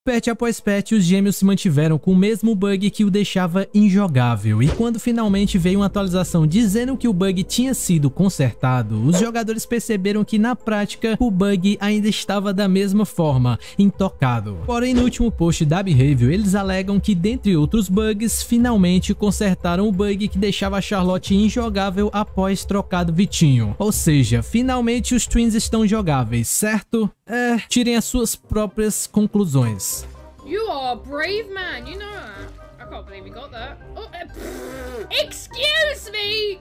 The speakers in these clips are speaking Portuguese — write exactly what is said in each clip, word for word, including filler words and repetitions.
Patch após patch, os gêmeos se mantiveram com o mesmo bug que o deixava injogável, e quando finalmente veio uma atualização dizendo que o bug tinha sido consertado, os jogadores perceberam que na prática o bug ainda estava da mesma forma, intocado. Porém, no último post da Behaviour, eles alegam que, dentre outros bugs, finalmente consertaram o bug que deixava a Charlotte injogável após trocado Vitinho. Ou seja, finalmente os Twins estão jogáveis, certo? É, tirem as suas próprias conclusões. You are a brave man, you know that. I can't believe you got that. Oh, uh, excuse me!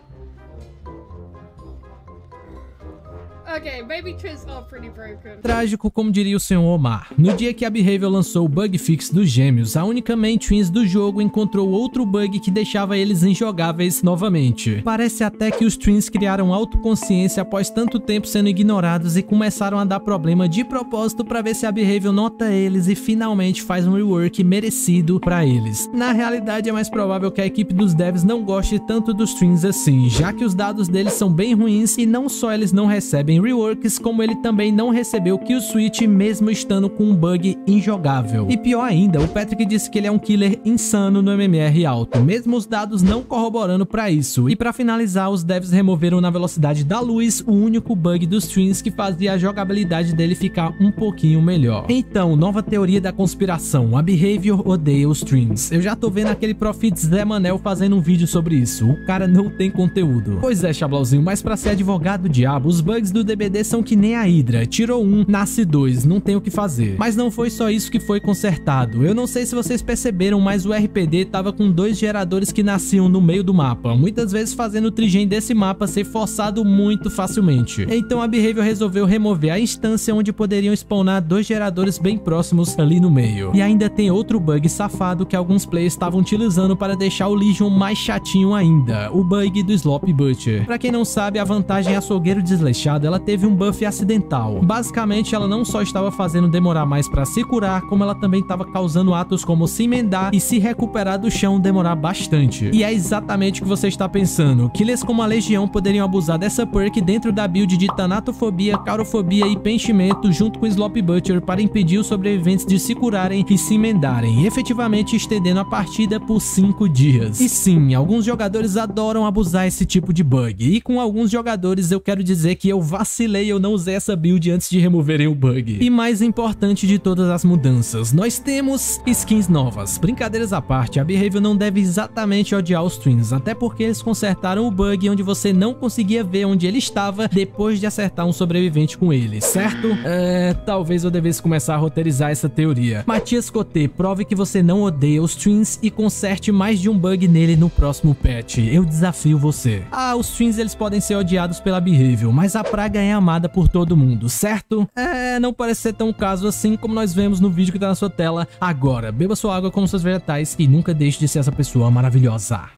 Okay, maybe twins are pretty broken. Trágico, como diria o senhor Omar. No dia que a Behaviour lançou o bug fix dos gêmeos, a única main twins do jogo encontrou outro bug que deixava eles injogáveis novamente. Parece até que os twins criaram autoconsciência após tanto tempo sendo ignorados e começaram a dar problema de propósito para ver se a Behaviour nota eles e finalmente faz um rework merecido para eles. Na realidade, é mais provável que a equipe dos devs não goste tanto dos twins assim, já que os dados deles são bem ruins e não só eles não recebem reworks, como ele também não recebeu kill switch mesmo estando com um bug injogável. E pior ainda, o Patrick disse que ele é um killer insano no M M R alto, mesmo os dados não corroborando para isso. E para finalizar, os devs removeram na velocidade da luz o único bug dos twins que fazia a jogabilidade dele ficar um pouquinho melhor. Então, nova teoria da conspiração: a Behaviour odeia os twins. Eu já tô vendo aquele Profit Zé Manel fazendo um vídeo sobre isso. O cara não tem conteúdo. Pois é, Chablauzinho, mas para ser advogado do diabo, os bugs do D B D são que nem a Hydra, tirou um, nasce dois, não tem o que fazer. Mas não foi só isso que foi consertado. Eu não sei se vocês perceberam, mas o R P D tava com dois geradores que nasciam no meio do mapa, muitas vezes fazendo o trigen desse mapa ser forçado muito facilmente. Então a Behaviour resolveu remover a instância onde poderiam spawnar dois geradores bem próximos ali no meio. E ainda tem outro bug safado que alguns players estavam utilizando para deixar o Legion mais chatinho ainda, o bug do Slop Butcher. Pra quem não sabe, a vantagem açougueiro desleixado, ela teve um buff acidental. Basicamente, ela não só estava fazendo demorar mais para se curar, como ela também estava causando atos como se emendar e se recuperar do chão demorar bastante. E é exatamente o que você está pensando. Killers como a Legião poderiam abusar dessa perk dentro da build de Tanatofobia, Caurofobia e Penchimento junto com Slop Butcher para impedir os sobreviventes de se curarem e se emendarem, efetivamente estendendo a partida por cinco dias. E sim, alguns jogadores adoram abusar esse tipo de bug, e com alguns jogadores eu quero dizer que eu vacilei, eu não usei essa build antes de removerem o bug. E mais importante de todas as mudanças, nós temos skins novas. Brincadeiras à parte, a Behaviour não deve exatamente odiar os twins, até porque eles consertaram o bug onde você não conseguia ver onde ele estava depois de acertar um sobrevivente com ele, certo? É, talvez eu devesse começar a roteirizar essa teoria. Matias Cotê, prove que você não odeia os twins e conserte mais de um bug nele no próximo patch. Eu desafio você. Ah, os twins eles podem ser odiados pela Behaviour, mas a praga é amada por todo mundo, certo? É, não parece ser tão caso assim como nós vemos no vídeo que tá na sua tela agora. Beba sua água com seus vegetais e nunca deixe de ser essa pessoa maravilhosa.